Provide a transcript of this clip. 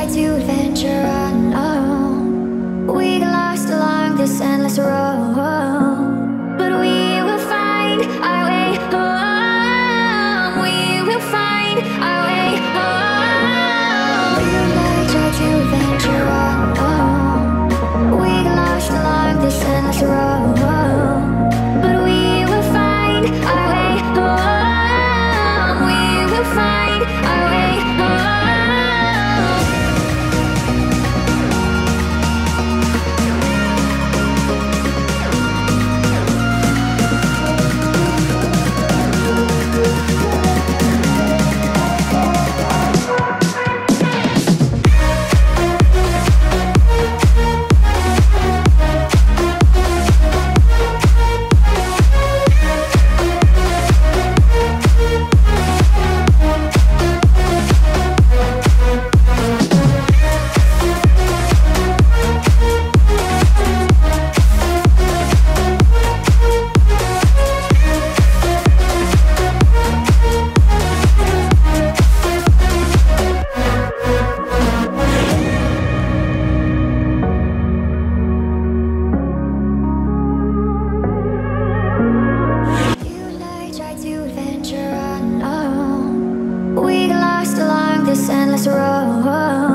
to adventure unknown. We got lost along this endless road, but we will find our way home. We will find our way home. We will try to adventure unknown. We got lost along this endless road, but we will find our way home. We will find our way home. We got lost along this endless road.